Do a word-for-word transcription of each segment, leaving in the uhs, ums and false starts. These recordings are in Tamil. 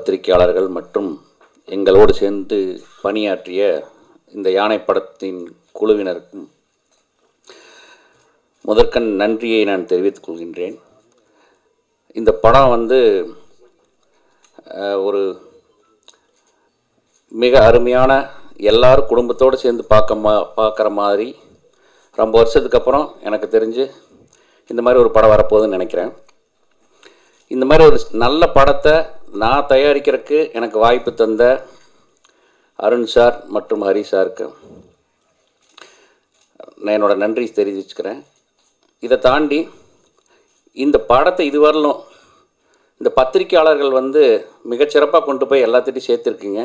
பத்திரிகையாளர்கள் மற்றும் எங்களோடு சேர்ந்து பணியாற்றிய இந்த யானை படத்தின் குழுவினருக்கும் முதற்கண் நன்றியை நான் தெரிவித்துக் கொள்கின்றேன். இந்த படம் வந்து ஒரு மிக அருமையான எல்லாரும் குடும்பத்தோடு சேர்ந்து பார்க்க மா பார்க்குற மாதிரி ரொம்ப வருஷத்துக்கு அப்புறம் எனக்கு தெரிஞ்சு இந்த மாதிரி ஒரு படம் வரப்போகுதுன்னு நினைக்கிறேன். இந்த மாதிரி ஒரு நல்ல படத்தை நான் தயாரிக்கிறதுக்கு எனக்கு வாய்ப்பு தந்த அருண் சார் மற்றும் ஹரி சாருக்கு நான் என்னோட நன்றி தெரிவிச்சுக்கிறேன். இதை தாண்டி இந்த படத்தை இதுவரையிலும் இந்த பத்திரிகையாளர்கள் வந்து மிகச்சிறப்பாக கொண்டு போய் எல்லாத்திட்டையும் சேர்த்துருக்கீங்க.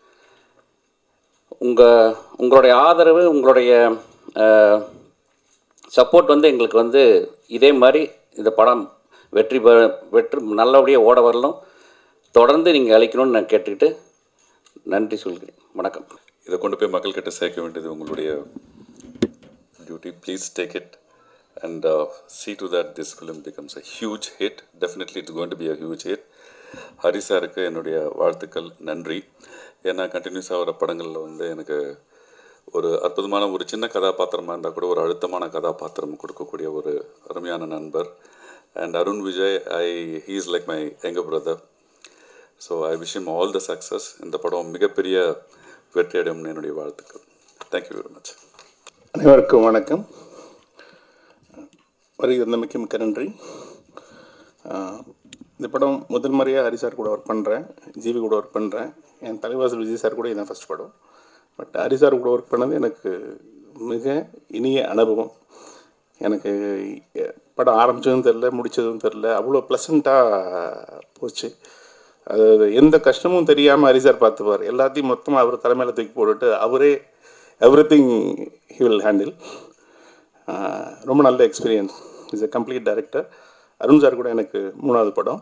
உங்கள் உங்களுடைய ஆதரவு, உங்களுடைய சப்போர்ட் வந்து எங்களுக்கு வந்து இதே மாதிரி இந்த படம் வெற்றி பெ வெற்றி நல்லபடியாக ஓட வரலும் தொடர்ந்து நீங்கள் அளிக்கணும்னு நான் கேட்டுக்கிட்டு நன்றி சொல்கிறேன். வணக்கம். இதை கொண்டு போய் மக்கள்கிட்ட சேர்க்க வேண்டியது உங்களுடைய duty. Please take it and uh, see to that this film becomes a huge hit. Definitely it's going to be a huge hit. Hari சாருக்கு என்னுடைய வாழ்த்துக்கள், நன்றி. ஏன்னா கண்டினியூஸாக வர படங்களில் வந்து எனக்கு ஒரு அற்புதமான ஒரு சின்ன கதாபாத்திரமாக இருந்தால் கூட ஒரு அழுத்தமான கதாபாத்திரம் கொடுக்கக்கூடிய ஒரு அருமையான நண்பர். And Arun Vijay, I he is like my younger brother. So I wish him all the success. இந்த படம் மிகப்பெரிய வெற்றி அடையும்னு என்னுடைய வாழ்த்துக்கள். Thank you very much. அனைவருக்கும் வணக்கம். வருகிறந்தமைக்கு மிக்க நன்றி. இந்த படம் முதல் முறையாக ஹரி சார் கூட ஒர்க் பண்ணுறேன், ஜிவி கூட ஒர்க் பண்ணுறேன். என் தலைவாசல் விஜய் சார் கூட இதான் ஃபஸ்ட் படம். பட் ஹரி சார் கூட ஒர்க் பண்ணது எனக்கு மிக இனிய அனுபவம். எனக்கு படம் ஆரம்பித்ததும் தெரில, முடித்ததும் தெரில, அவ்வளோ ப்ளசண்ட்டாக போச்சு. அது எந்த கஷ்டமும் தெரியாமல் ஹரி சார் பார்த்துப்பார். எல்லாத்தையும் மொத்தமாக அவர் தலைமையில் தூக்கி போட்டுட்டு அவரே everything he will handle. ரொம்ப நல்ல experience. Is a complete director. Arun sir கூட எனக்கு மூணாவது படம்.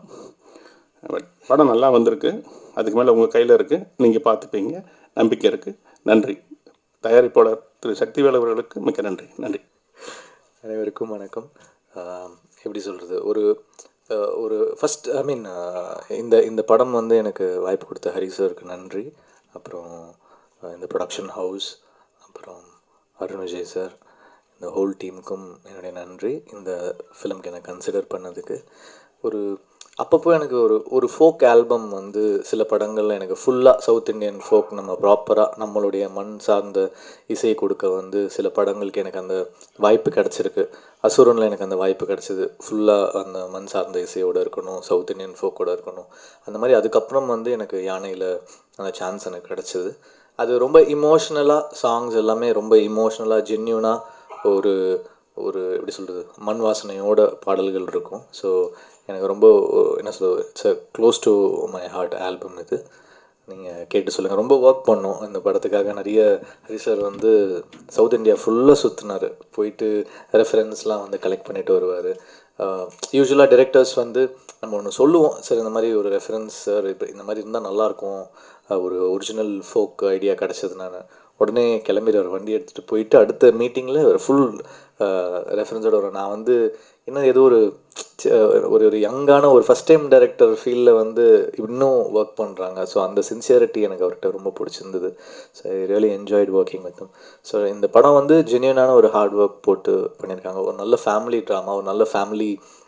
பட் படம் நல்லா வந்திருக்கு. அதுக்கு மேலே உங்கள் கையில் இருக்குது, நீங்கள் பார்த்துப்பீங்க, நம்பிக்கை இருக்குது. நன்றி. தயாரிப்பாளர் திரு சக்திவேல் அவர்களுக்கு மிக்க நன்றி. நன்றி. அனைவருக்கும் வணக்கம். எப்படி சொல்கிறது, ஒரு ஒரு ஃபஸ்ட் ஐ மீன் இந்த இந்த படம் வந்து எனக்கு வாய்ப்பு கொடுத்த ஹரி சாருக்கு நன்றி. அப்புறம் இந்த ப்ரொடக்ஷன் ஹவுஸ், அப்புறம் அருண் விஜய் சார், இந்த ஹோல் டீமுக்கும் என்னுடைய நன்றி. இந்த ஃபிலிம்க்கு எனக்கு கன்சிடர் பண்ணதுக்கு. ஒரு அப்பப்போ எனக்கு ஒரு ஒரு ஃபோக் ஆல்பம் வந்து சில படங்களில் எனக்கு ஃபுல்லாக சவுத் இண்டியன் ஃபோக் நம்ம ப்ராப்பராக நம்மளுடைய மண் சார்ந்த இசை கொடுக்க வந்து சில படங்களுக்கு எனக்கு அந்த வாய்ப்பு கிடச்சிருக்கு. அசுரனில் எனக்கு அந்த வாய்ப்பு கிடச்சிது. ஃபுல்லாக அந்த மண் சார்ந்த இசையோடு இருக்கணும், சவுத் இண்டியன் ஃபோக்கோடு இருக்கணும். அந்த மாதிரி அதுக்கப்புறம் வந்து எனக்கு யானையில் அந்த சான்ஸ் எனக்கு கிடச்சிது. அது ரொம்ப இமோஷ்னலாக, சாங்ஸ் எல்லாமே ரொம்ப இமோஷ்னலாக ஜென்யூனாக ஒரு ஒரு எப்படி சொல்கிறது, மண் வாசனையோட பாடல்கள் இருக்கும். ஸோ எனக்கு ரொம்ப என்ன சொல்கிறது, it's a close to my heart album இது. நீங்கள் கேட்டு சொல்லுங்கள். ரொம்ப ஒர்க் பண்ணோம் இந்த படத்துக்காக. நிறைய ஹரி சார் வந்து சவுத் இந்தியா ஃபுல்லாக சுற்றினார். போயிட்டு ரெஃபரன்ஸ்லாம் வந்து கலெக்ட் பண்ணிட்டு வருவார். யூஸ்வலாக டிரெக்டர்ஸ் வந்து நம்ம ஒன்று சொல்லுவோம், சார் இந்த மாதிரி ஒரு ரெஃபரன்ஸ் சார் இப்போ இந்த மாதிரி இருந்தால் நல்லாயிருக்கும், ஒரு ஒரிஜினல் ஃபோக் ஐடியா கிடச்சதுனால உடனே கிளம்பிடுவார். வண்டி எடுத்துகிட்டு போயிட்டு அடுத்த மீட்டிங்கில் ஒரு ஃபுல் ரெஃபரன்ஸோடு வரும். நான் வந்து இன்னும் ஏதோ ஒரு ஒரு ஒரு யங்கான ஒரு ஃபஸ்ட் டைம் டைரக்டர் ஃபீல்டில் வந்து இன்னும் ஒர்க் பண்ணுறாங்க. ஸோ அந்த சின்சியரிட்டி எனக்கு அவர்கிட்ட ரொம்ப பிடிச்சிருந்தது. So I really enjoyed working with him. So இந்த படம் வந்து ஜென்யூனான ஒரு ஹார்ட் ஒர்க் போட்டு பண்ணியிருக்காங்க. ஒரு நல்ல ஃபேமிலி ட்ராமா, ஒரு நல்ல ஃபேமிலி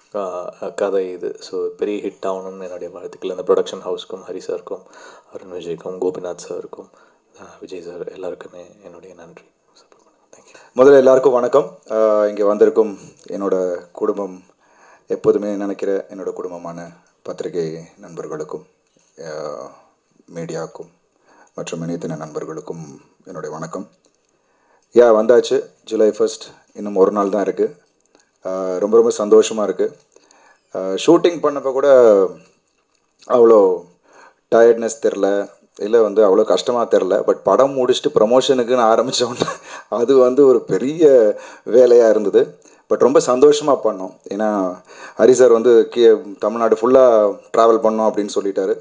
கதை இது. ஸோ பெரிய ஹிட் ஆகணும்னு என்னுடைய வாழ்த்துக்கள். இந்த ப்ரொடக்ஷன் ஹவுஸ்க்கும், ஹரி சாருக்கும், அருண் விஜய்க்கும், கோபிநாத் சாருக்கும், விஜய் சார் எல்லாருக்குமே என்னுடைய நன்றி. தேங்க்யூ. முதல்ல எல்லாருக்கும் வணக்கம். இங்கே வந்திருக்கும் என்னோட குடும்பம், எப்போதுமே நினைக்கிற என்னோட குடும்பமான பத்திரிகை நண்பர்களுக்கும், மீடியாவுக்கும் மற்றும் இணையத்தின நண்பர்களுக்கும் என்னுடைய வணக்கம். யா வந்தாச்சு, ஜூலை ஃபர்ஸ்ட், இன்னும் ஒரு நாள் தான் இருக்குது. ரொம்ப ரொம்ப சந்தோஷமாக இருக்குது. ஷூட்டிங் பண்ணப்போ கூட அவ்வளோ டயர்ட்னஸ் தெரில, இல்லை வந்து அவ்வளோ கஷ்டமாக தெரில. பட் படம் முடிச்சுட்டு ப்ரமோஷனுக்குன்னு ஆரம்பித்தோன்னே அது வந்து ஒரு பெரிய வேலையாக இருந்தது. பட் ரொம்ப சந்தோஷமாக பண்ணோம். ஏன்னா ஹரி சார் வந்து கே தமிழ்நாடு ஃபுல்லாக ட்ராவல் பண்ணோம் அப்படின்னு சொல்லிட்டாரு.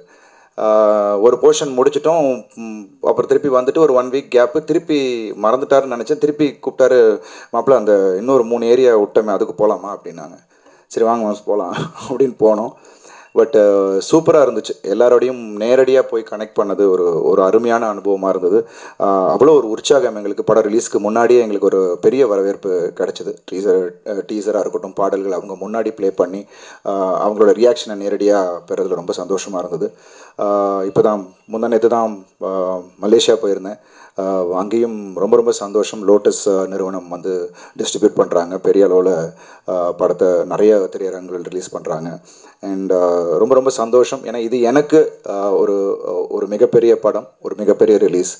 ஒரு போர்ஷன் முடிச்சிட்டோம். அப்புறம் திருப்பி வந்துட்டு ஒரு ஒன் வீக் கேப்பு, திருப்பி மறந்துட்டாருன்னு நினச்சேன். திருப்பி கூப்பிட்டாரு, மாப்பிள்ள அந்த இன்னொரு மூணு ஏரியா விட்டோமே அதுக்கு போகலாமா அப்படின்னாங்க. சரி வாங்க மாஸ் போகலாம் அப்படின்னு போனோம். பட் சூப்பராக இருந்துச்சு. எல்லாரோடையும் நேரடியாக போய் கனெக்ட் பண்ணது ஒரு ஒரு அருமையான அனுபவமாக இருந்தது. அவ்வளோ ஒரு உற்சாகம் எங்களுக்கு. படம் ரிலீஸ்க்கு முன்னாடியே எங்களுக்கு ஒரு பெரிய வரவேற்பு கிடச்சிது. டீசர் டீசராக இருக்கட்டும், பாடல்கள் அவங்க முன்னாடி ப்ளே பண்ணி அவங்களோட ரியாக்ஷனை நேரடியாக பெறதில் ரொம்ப சந்தோஷமாக இருந்தது. இப்போ தான் முந்தா நேற்று தான் மலேசியா போயிருந்தேன். அங்கேயும் ரொம்ப ரொம்ப சந்தோஷம். லோட்டஸ் நிறுவனம் வந்து டிஸ்ட்ரிபியூட் பண்ணுறாங்க. பெரிய அளவில் படத்தை நிறைய திரையரங்குகள் ரிலீஸ் பண்ணுறாங்க. அண்ட் ரொம்ப ரொம்ப சந்தோஷம். ஏன்னா இது எனக்கு ஒரு ஒரு மிகப்பெரிய படம், ஒரு மிகப்பெரிய ரிலீஸ்.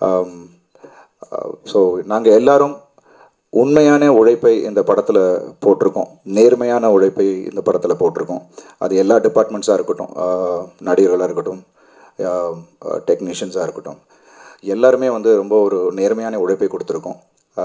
ஸோ நாங்கள் எல்லாரும் உண்மையான உழைப்பை இந்த படத்தில் போட்டிருக்கோம், நேர்மையான உழைப்பை இந்த படத்தில் போட்டிருக்கோம். அது எல்லா டிபார்ட்மெண்ட்ஸாக இருக்கட்டும், நடிகர்களாக இருக்கட்டும், டெக்னீஷியன்ஸாக இருக்கட்டும், எல்லாருமே வந்து ரொம்ப ஒரு நேர்மையான உழைப்பை கொடுத்துருக்கோம்.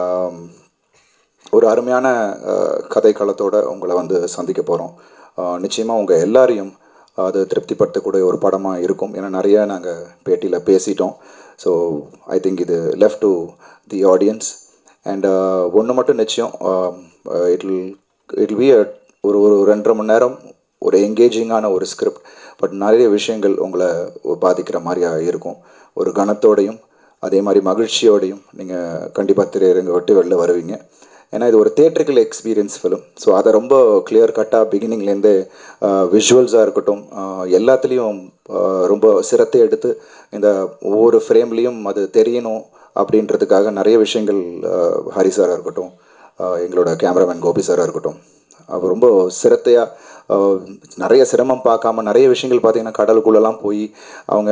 ஒரு அருமையான கதை களத்தோடு உங்களை வந்து சந்திக்க போகிறோம். நிச்சயமாக உங்கள் எல்லாரையும் அது திருப்திப்படுத்தக்கூடிய ஒரு படமாக இருக்கும். ஏன்னா நிறையா நாங்கள் பேட்டியில் பேசிட்டோம். ஸோ ஐ திங்க் இது left to the audience. And ஒன்று மட்டும் நிச்சயம், இட்ல் இட்ல் பி ஒரு ஒரு ரெண்டரை மணி நேரம் ஒரு என்கேஜிங்கான ஒரு ஸ்கிரிப்ட். பட் நிறைய விஷயங்கள் உங்களை பாதிக்கிற மாதிரியாக இருக்கும். ஒரு கணத்தோடையும் அதே மாதிரி மகிழ்ச்சியோடையும் நீங்கள் கண்டிப்பாக திரையரங்க விட்டு வெளில வருவீங்க. ஏன்னா இது ஒரு தியேட்ரிக்கல் எக்ஸ்பீரியன்ஸ் ஃபிலிம். ஸோ அதை ரொம்ப கிளியர் கட்டாக பிகினிங்லேருந்து விஷுவல்ஸாக இருக்கட்டும், எல்லாத்துலேயும் ரொம்ப சிரத்தை எடுத்து இந்த ஒவ்வொரு ஃப்ரேம்லேயும் அது தெரியணும் அப்படின்றதுக்காக நிறைய விஷயங்கள் ஹரி சாராக இருக்கட்டும், எங்களோட கேமராமேன் கோபி சாராக இருக்கட்டும், அவர் ரொம்ப சிரத்தையாக நிறைய சிரமம் பார்க்காம நிறைய விஷயங்கள் பார்த்திங்கன்னா கடலுக்குள்ளெல்லாம் போய் அவங்க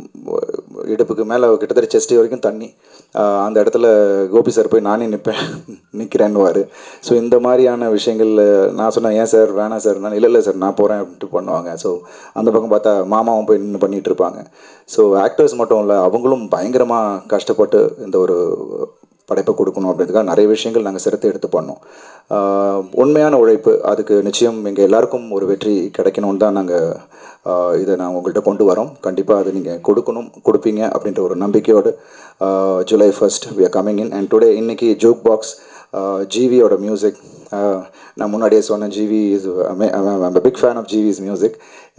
இடுப்புக்கு மேலே கிட்டத்தட்ட செஸ்ட் வரைக்கும் தண்ணி, அந்த இடத்துல கோபி சார் போய் நானே நிற்பேன் நிற்கிறேன்னுவார். ஸோ இந்த மாதிரியான விஷயங்கள் நான் சொன்னேன், ஏன் சார் வேணாம் சார், நான் இல்லை இல்லை சார் நான் போகிறேன் அப்படின்ட்டு பண்ணுவாங்க. ஸோ அந்த பக்கம் பார்த்தா மாமாவும் போய் நின்று பண்ணிகிட்டு இருப்பாங்க. ஸோ ஆக்டர்ஸ் மட்டும் இல்லை, அவங்களும் பயங்கரமாக கஷ்டப்பட்டு இந்த ஒரு படைப்பை கொடுக்கணும் அப்படின்றதுக்காக நிறைய விஷயங்கள் நாங்கள் சிரத்தை எடுத்து பண்ணோம். உண்மையான உழைப்பு, அதுக்கு நிச்சயம் எங்கள் எல்லாருக்கும் ஒரு வெற்றி கிடைக்கணும்னு தான் நாங்கள் இதை நான் உங்கள்கிட்ட கொண்டு வரோம். கண்டிப்பாக அதை நீங்கள் கொடுக்கணும், கொடுப்பீங்க அப்படின்ற ஒரு நம்பிக்கையோடு July first we are coming in. And today இன்னைக்கு ஜோக் பாக்ஸ் ஜிவியோட மியூசிக், நான் முன்னாடியே சொன்னேன், GV is big fan of GV's music.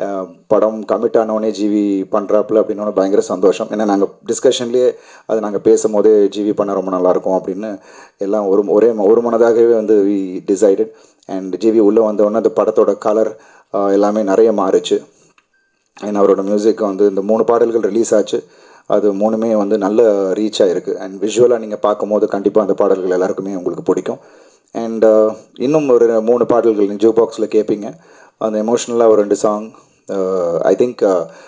படம் கமிட் ஆனோடனே ஜிவி பண்ணுறாப்புல அப்படின்னோட பயங்கர சந்தோஷம். ஏன்னா நாங்கள் டிஸ்கஷன்லேயே அது நாங்கள் பேசும்போதே ஜிவி பண்ண ரொம்ப நல்லாயிருக்கும் அப்படின்னு எல்லாம் ஒரு ஒரே ஒரு மனதாகவே வந்து வி டிசைடட். அண்ட் ஜிவி உள்ளே வந்தோடனே அந்த படத்தோட கலர் எல்லாமே நிறைய மாறுச்சு. அண்ட் அவரோட மியூசிக் வந்து இந்த மூணு பாடல்கள் ரிலீஸ் ஆச்சு. அது மூணுமே வந்து நல்ல ரீச் ஆகிருக்கு. அண்ட் விஷுவலாக நீங்கள் பார்க்கும்போது கண்டிப்பாக அந்த பாடல்கள் எல்லாருக்குமே உங்களுக்கு பிடிக்கும். அண்ட் இன்னும் ஒரு மூணு பாடல்கள் நீங்கள் ஜூ பாக்ஸில் கேட்பீங்க. அந்த எமோஷ்னலாக ஒரு ரெண்டு சாங் ஐ திங்க்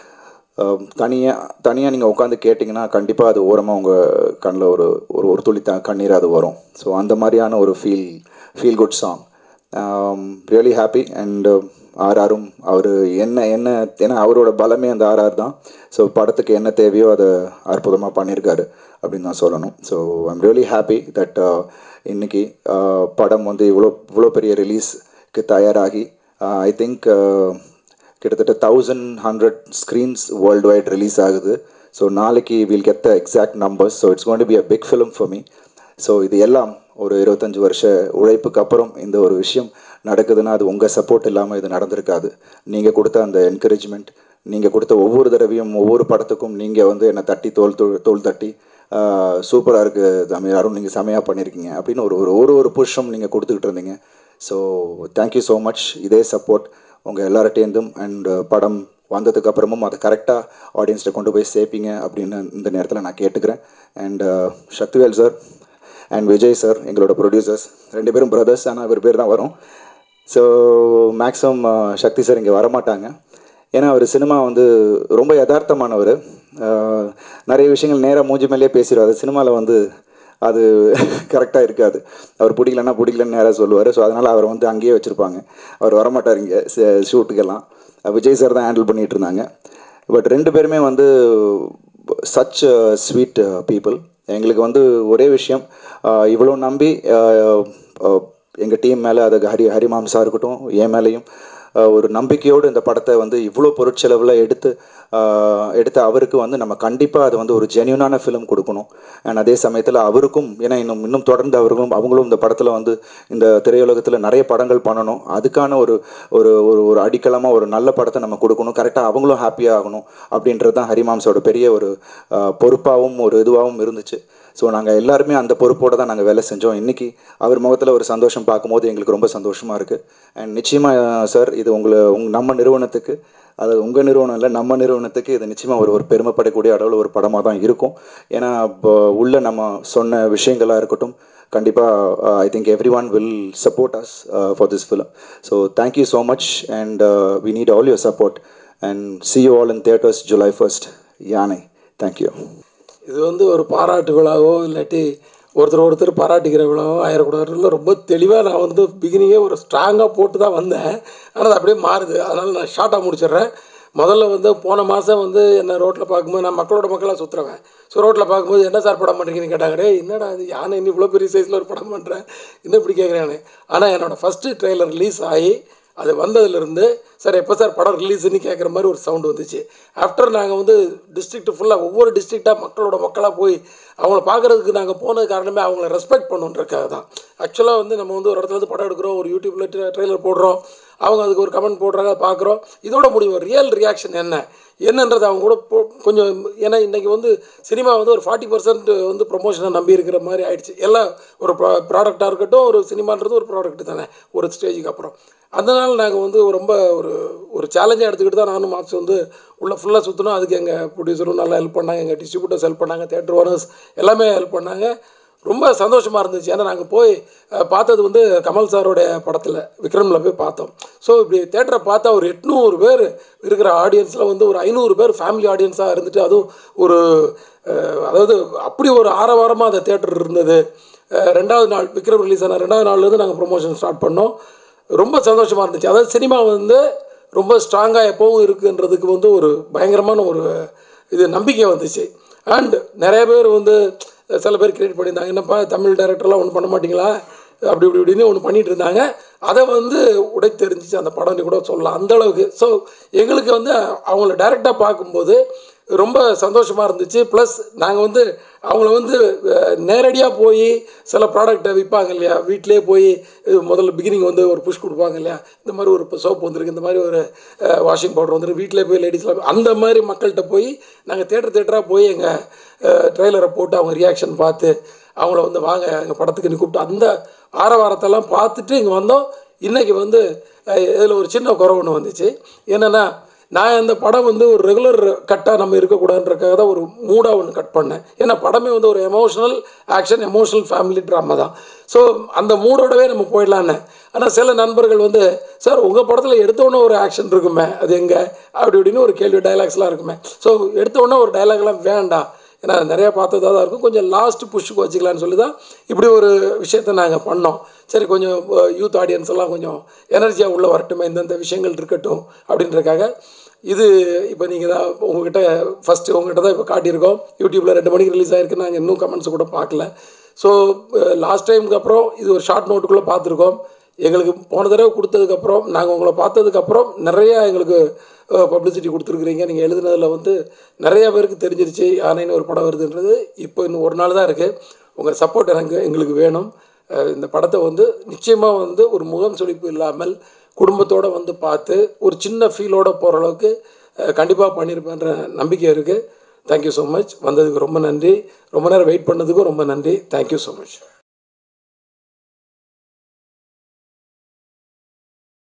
தனியாக தனியாக நீங்கள் உட்காந்து கேட்டிங்கன்னா கண்டிப்பாக அது ஓரமாக உங்கள் கண்ணில் ஒரு ஒரு ஒரு துளி த கண்ணீர் அது வரும். ஸோ அந்த மாதிரியான ஒரு feel feel good song. Really happy. And ஆர்ஆரும் அவர் என்ன என்ன ஏன்னா அவரோட பலமே அந்த ஆர்ஆர் தான். ஸோ படத்துக்கு என்ன தேவையோ அதை அற்புதமாக பண்ணியிருக்காரு அப்படின்னு தான் சொல்லணும். So I'm really happy that இன்றைக்கி படம் வந்து இவ்வளோ இவ்வளோ பெரிய ரிலீஸ்க்கு தயாராகி ஐ திங்க் கிட்டத்தட்ட thousand hundred screens worldwide release ஆகுது. ஸோ நாளைக்கு will get the exact numbers. So it's going to be a big film for me. So இது எல்லாம் ஒரு இருபத்தஞ்சி வருஷ உழைப்புக்கு அப்புறம் இந்த ஒரு விஷயம் நடக்குதுன்னா அது உங்கள் சப்போர்ட் இல்லாமல் இது நடந்திருக்காது. நீங்கள் கொடுத்த அந்த என்கரேஜ்மெண்ட், நீங்கள் கொடுத்த ஒவ்வொரு தடவையும் ஒவ்வொரு படத்துக்கும் நீங்கள் வந்து என்னை தட்டி தோல் தோல் தட்டி சூப்பராக இருக்குது தமிழ் யாரும் நீங்கள் செமையாக பண்ணியிருக்கீங்க அப்படின்னு ஒரு ஒரு ஒரு புஷ்ஷும் நீங்கள் கொடுத்துக்கிட்டு இருந்தீங்க. So thank you so much. இதே சப்போர்ட் உங்கள் எல்லார்ட்டேருந்தும் அண்ட் படம் வந்ததுக்கப்புறமும் அதை கரெக்டாக ஆடியன்ஸ்கிட்ட கொண்டு போய் சேர்ப்பீங்க அப்படின்னு இந்த நேரத்தில் நான் கேட்டுக்கிறேன். And Sakthivel sir and Vijay sir எங்களோட ப்ரொடியூசர்ஸ், ரெண்டு பேரும் பிரதர்ஸ், ஆனால் இவர் பேர் தான் வரும். ஸோ மேக்ஸிமம் சக்தி சார் இங்கே வரமாட்டாங்க. ஏன்னா அவர் சினிமா வந்து ரொம்ப யதார்த்தமானவர். நிறைய விஷயங்கள் நேராக மூஞ்சி மேலேயே பேசிடுவார். சினிமாவில் வந்து அது கரெக்டாக இருக்காது. அவர் பிடிக்கலன்னா பிடிக்கலன்னு நேராக சொல்லுவார். ஸோ அதனால் அவரை வந்து அங்கேயே வச்சுருப்பாங்க. அவர் வரமாட்டார் இங்கே ஷூட்டுக்கெல்லாம். விஜய் சார் தான் ஹேண்டில் பண்ணிகிட்டு இருந்தாங்க. பட் ரெண்டு பேருமே வந்து சச் ஸ்வீட் பீப்புள். எங்களுக்கு வந்து ஒரே விஷயம், இவ்வளோ நம்பி எங்கள் டீம் மேலே, அது ஹரி ஹரிமாம்சா இருக்கட்டும், என் மேலேயும் ஒரு நம்பிக்கையோடு இந்த படத்தை வந்து இவ்வளோ பொருட்செலவில் எடுத்து எடுத்த அவருக்கு வந்து நம்ம கண்டிப்பாக அது வந்து ஒரு ஜென்யூனான ஃபிலிம் கொடுக்கணும். அண்ட் அதே சமயத்தில் அவருக்கும், ஏன்னா இன்னும் இன்னும் தொடர்ந்து அவர்களும் அவங்களும் இந்த படத்தில் வந்து இந்த திரையுலகத்தில் நிறைய படங்கள் பண்ணணும். அதுக்கான ஒரு ஒரு ஒரு அடிக்கலமாக ஒரு நல்ல படத்தை நம்ம கொடுக்கணும். கரெக்டாக அவங்களும் ஹாப்பியாக ஆகணும் அப்படின்றது தான் ஹரிமாம்ஸோட பெரிய ஒரு பொறுப்பாகவும் ஒரு இதுவாகவும் இருந்துச்சு. ஸோ நாங்கள் எல்லாருமே அந்த பொறுப்போடு தான் நாங்கள் வேலை செஞ்சோம். இன்றைக்கி அவர் முகத்தில் ஒரு சந்தோஷம் பார்க்கும்போது எங்களுக்கு ரொம்ப சந்தோஷமாக இருக்குது. அண்ட் நிச்சயமாக சார், இது உங்களை உங் நம்ம நிறுவனத்துக்கு, அது உங்கள் நிறுவனம் இல்லை, நம்ம நிறுவனத்துக்கு இது நிச்சயமாக ஒரு ஒரு பெருமைப்படக்கூடிய அளவில் ஒரு படமாக தான் இருக்கும். ஏன்னா இப்போ உள்ள நம்ம சொன்ன விஷயங்களாக இருக்கட்டும், கண்டிப்பாக I think everyone will support us for this film. So thank you so much and we need all your support and see you all in theatres July first. Yaanai. Thank you. இது வந்து ஒரு பாராட்டு விழாவோ இல்லாட்டி ஒருத்தர் ஒருத்தர் பாராட்டிக்கிற விழாவோ ஆயிடக்கூடாதுல ரொம்ப தெளிவாக நான் வந்து பிகினிங்கே ஒரு ஸ்ட்ராங்காக போட்டு தான் வந்தேன். ஆனால் அது அப்படியே மாறுது. அதனால் நான் ஷார்ட்டாக முடிச்சிடுறேன். முதல்ல வந்து போன மாதம் வந்து என்னை ரோட்டில் பார்க்கும்போது, நான் மக்களோட மக்களாக சுற்றுறேன். ஸோ ரோட்டில் பார்க்கும்போது என்ன சார் படம் பண்ணுறீங்கன்னு கேட்டாங்க. டே என்னடா அது யானை இன்னும் இவ்வளோ பெரிய சைஸில் ஒரு படம் பண்ணுறேன், இன்னும் இப்படி கேட்குறேன். ஆனால் என்னோடய ஃபஸ்ட்டு ட்ரெய்லர் ரிலீஸ் ஆகி அது வந்ததுலேருந்து சார் எப்போ சார் படம் ரிலீஸுன்னு கேட்குற மாதிரி ஒரு சவுண்டு வந்துச்சு. ஆஃப்டர் நாங்கள் வந்து டிஸ்ட்ரிக்ட்டு ஃபுல்லாக ஒவ்வொரு டிஸ்ட்ரிக்டாக மக்களோட மக்களாக போய் அவங்கள பார்க்குறதுக்கு நாங்கள் போனது காரணமே அவங்கள ரெஸ்பெக்ட் பண்ணுன்றதுக்காக தான். ஆக்சுவலாக வந்து நம்ம வந்து ஒரு இடத்துல வந்து படம் எடுக்கிறோம், ஒரு யூடியூப்பில் ட்ரெய்லர் போடுறோம், அவங்க அதுக்கு ஒரு கமெண்ட் போடுறாங்க, பார்க்குறோம். இதோட முடிவு ரியல் ரியாக்ஷன் என்ன என்னன்றது அவங்க கூட கொஞ்சம், ஏன்னா இன்றைக்கி வந்து சினிமா வந்து ஒரு ஃபார்ட்டி பர்சன்ட் வந்து ப்ரொமோஷனை நம்பி இருக்கிற மாதிரி ஆயிடுச்சு. எல்லாம் ஒரு ப்ரா ப்ராடக்டாக இருக்கட்டும், ஒரு சினிமான்றது ஒரு ப்ராடக்ட் தானே ஒரு ஸ்டேஜுக்கு அப்புறம். அதனால் நாங்கள் வந்து ரொம்ப ஒரு ஒரு சேலஞ்சாக எடுத்துக்கிட்டு தான் நானும் மாப்ஸ் வந்து உள்ளே ஃபுல்லாக சுற்றணும். அதுக்கு எங்கள் ப்ரொடியூசரும் நல்லா ஹெல்ப் பண்ணாங்க, எங்கள் டிஸ்ட்ரிபியூட்டர்ஸ் ஹெல்ப் பண்ணாங்க, தேட்டர் ஓனர்ஸ் எல்லாமே ஹெல்ப் பண்ணாங்க. ரொம்ப சந்தோஷமாக இருந்துச்சு. ஏன்னா நாங்கள் போய் பார்த்தது வந்து கமல் சாரோடைய படத்தில் விக்ரமில் போய் பார்த்தோம். ஸோ இப்படி தேட்டரை பார்த்தா ஒரு எட்நூறு பேர் இருக்கிற ஆடியன்ஸில் வந்து ஒரு ஐநூறு பேர் ஃபேமிலி ஆடியன்ஸாக இருந்துட்டு, அதுவும் ஒரு அதாவது அப்படி ஒரு ஆரவாரமாக அந்த தேட்டர் இருந்தது. ரெண்டாவது நாள் விக்ரம் ரிலீஸ் ஆன ரெண்டாவது நாள்லேருந்து நாங்கள் ப்ரொமோஷன் ஸ்டார்ட் பண்ணோம். ரொம்ப சந்தோஷமாக இருந்துச்சு. அதாவது சினிமா வந்து ரொம்ப ஸ்ட்ராங்காக எப்போவும் இருக்குன்றதுக்கு வந்து ஒரு பயங்கரமான ஒரு இது நம்பிக்கை வந்துச்சு. அண்ட் நிறைய பேர் வந்து சில பேர் கிரியேட் பண்ணியிருந்தாங்க, என்னப்பா தமிழ் டைரக்டர்லாம் ஒன்றும் பண்ண மாட்டிங்களா அப்படி இப்படி இப்படின்னு ஒன்று பண்ணிகிட்டு இருந்தாங்க. அதை வந்து உடை தெரிஞ்சிச்சு அந்த படம்னு கூட சொல்லலாம் அந்தளவுக்கு. ஸோ எங்களுக்கு வந்து அவங்கள டைரெக்டாக பார்க்கும்போது ரொம்ப சந்தோஷமாக இருந்துச்சு. ப்ளஸ் நாங்கள் வந்து அவங்கள வந்து நேரடியாக போய் சில ப்ராடக்டை விற்பாங்க இல்லையா, வீட்டிலே போய் முதல்ல பிகினிங் வந்து ஒரு புஷ் கொடுப்பாங்க இல்லையா, இந்த மாதிரி ஒரு சோப் வந்துருக்கு, இந்த மாதிரி ஒரு வாஷிங் பவுடர் வந்துருக்கு, வீட்டிலே போய் லேடிஸ்லாம் அந்த மாதிரி மக்கள்கிட்ட போய் நாங்கள் தேட்டர் தேட்டராக போய் எங்கள் ட்ரெய்லரை போட்டு அவங்க ரியாக்ஷன் பார்த்து அவங்கள வந்து வாங்க எங்கள் படத்துக்கு கூப்பிட்டு அந்த ஆரவாரத்தெல்லாம் பார்த்துட்டு இங்கே வந்தோம். இன்றைக்கி வந்து இதில் ஒரு சின்ன குறை ஒன்று வந்துச்சு. என்னென்னா, நான் அந்த படம் வந்து ஒரு ரெகுலர் கட்டாக நம்ம இருக்கக்கூடாதுன்றக்காக தான் ஒரு மூடாக ஒன்று கட் பண்ணேன். ஏன்னா படமே வந்து ஒரு emotional action, emotional family drama தான். ஸோ அந்த மூடோடவே நம்ம போயிடலான்னு. ஆனால் சில நண்பர்கள் வந்து, சார் உங்கள் படத்தில் எடுத்தோன்னே ஒரு ஆக்ஷன் இருக்குமே, அது எங்கே அப்படி இப்படின்னு ஒரு கேள்வி டைலாக்ஸ்லாம் இருக்குமே. ஸோ எடுத்தோன்னே ஒரு டைலாக்லாம் வேண்டாம், ஏன்னா நிறையா பார்த்ததாக தான் இருக்கும், கொஞ்சம் லாஸ்ட்டு புஷ்ஷுக்கு வச்சுக்கலான்னு சொல்லி தான் இப்படி ஒரு விஷயத்த நாங்கள் பண்ணோம். சரி, கொஞ்சம் யூத் ஆடியன்ஸ் எல்லாம் கொஞ்சம் எனர்ஜியாக உள்ளே வரட்டுமே, இந்தந்த விஷயங்கள் இருக்கட்டும் அப்படின்றக்காக. இது இப்போ நீங்கள் தான் உங்கள்கிட்ட ஃபஸ்ட்டு உங்கள்கிட்ட தான் இப்போ காட்டியிருக்கோம். யூடியூப்பில் ரெண்டு மணிக்கு ரிலீஸ் ஆகிருக்கு. நாங்கள் இன்னும் கமெண்ட்ஸ் கூட பார்க்கல. ஸோ லாஸ்ட் டைமுக்கு அப்புறம் இது ஒரு ஷார்ட் நோட்டுக்குள்ளே பார்த்துருக்கோம். எங்களுக்கு போன தடவை கொடுத்ததுக்கப்புறம் நாங்கள் உங்களை பார்த்ததுக்கப்புறம் நிறையா எங்களுக்கு பப்ளிசிட்டி கொடுத்துருக்குறீங்க. நீங்கள் எழுதுனதில் வந்து நிறையா பேருக்கு தெரிஞ்சிருச்சு யானைன்னு ஒரு படம் வருதுன்றது. இப்போ இன்னும் ஒரு நாள் தான் இருக்குது. உங்கள் சப்போர்ட் எனக்கு எங்களுக்கு வேணும். இந்த படத்தை வந்து நிச்சயமாக வந்து ஒரு முகம் சுளிப்பு இல்லாமல் குடும்பத்தோடு வந்து பார்த்து ஒரு சின்ன ஃபீலோடு போகிற அளவுக்கு கண்டிப்பாக பண்ணியிருப்பேன்ற நம்பிக்கை இருக்குது. Thank you so much. வந்ததுக்கு ரொம்ப நன்றி. ரொம்ப நேரம் வெயிட் பண்ணதுக்கும் ரொம்ப நன்றி. Thank you so much.